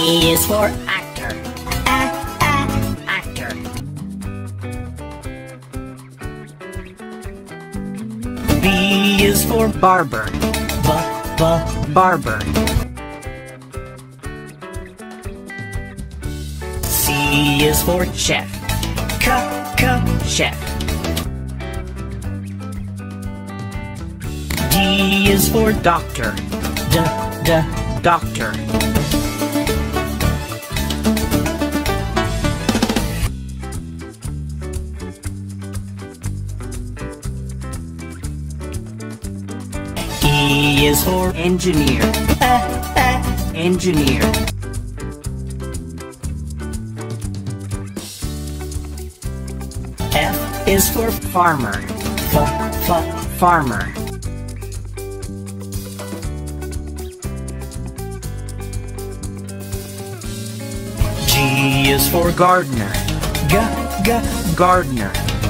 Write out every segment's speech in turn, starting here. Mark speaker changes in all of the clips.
Speaker 1: A is for actor. Actor. B is for barber. Barber. C is for chef. Chef. D is for doctor. Doctor. E is for engineer. Engineer. F is for farmer. Farmer. G is for gardener. Gardener.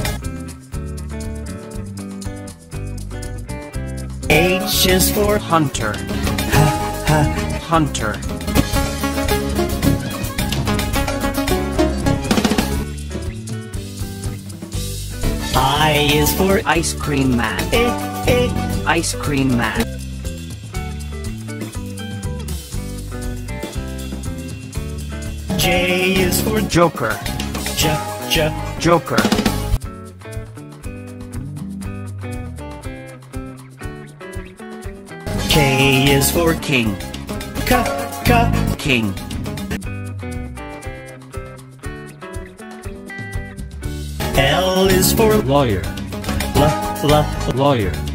Speaker 1: H is for hunter. Hunter. I is for ice cream man. Ice cream man. J is for joker. Joker. K is for king. King. L is for lawyer. Lawyer.